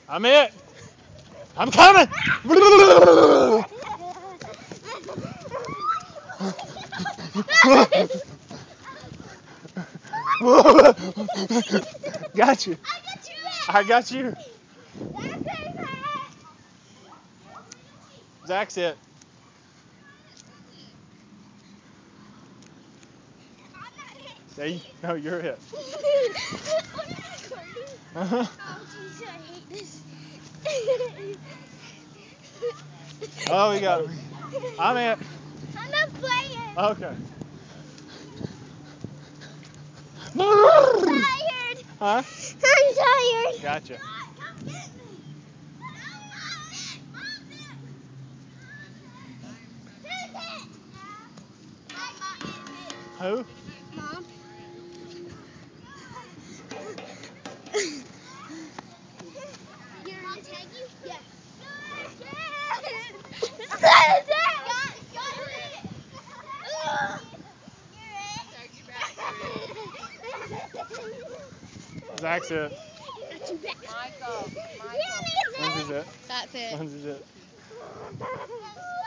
I'm it. I'm coming. Got you. I got you. Zach's it. No, you're it. Uh-huh. Oh, geez, I hate this. Oh, we got him. I'm it. I'm not playing. Okay. I'm tired. Huh? I'm tired. Gotcha. Who? Mom. Your mom tag you? Yes. Zach's it. Michael. Lindsay's it. That's it. Lindsay's it.